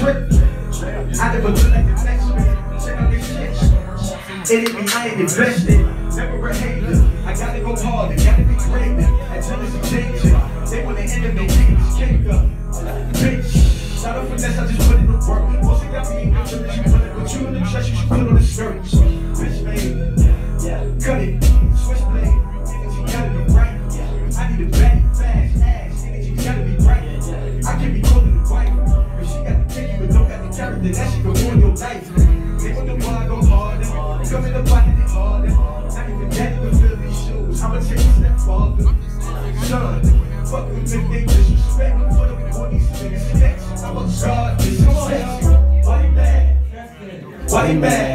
drip. I never look like the next man. Check out this shit. Enemy, I ain't invested. Never a hater. I gotta go harder, gotta be greater. Until it's a changer. They want to enemy, niggas cake up. Bitch, not a finesse, I just put in the work. Mostly got me in the you put it, but you in the chest, you should put on the skirt. Bitch, baby, cut it, switchblade. Energy gotta be right. I need a back, fast ass. Energy gotta be right. I can be calling the wife. If she got the piggy but don't got the character, that shit can ruin your life. They want the bar go harder. Come in the pocket, it harder. Not even daddy can feel these shoes. I'ma take a step farther. Son, fuck with them, they disrespect. Put up on these niggas' necks. I'm a god, this is sex. Why they mad? Why they mad?